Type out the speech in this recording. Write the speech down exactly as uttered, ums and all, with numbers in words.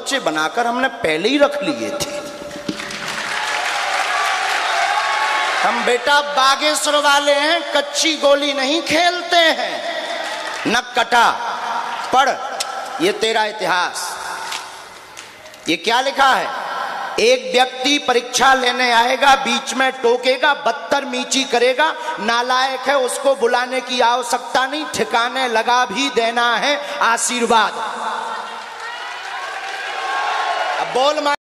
बच्चे बनाकर हमने पहले ही रख लिए थे। हम बेटा बागेश्वर वाले हैं, कच्ची गोली नहीं खेलते हैं। न कटा पढ़ ये तेरा इतिहास। ये क्या लिखा है? एक व्यक्ति परीक्षा लेने आएगा, बीच में टोकेगा, बदतमीजी करेगा, नालायक है, उसको बुलाने की आवश्यकता नहीं, ठिकाने लगा भी देना है आशीर्वाद। अब बोल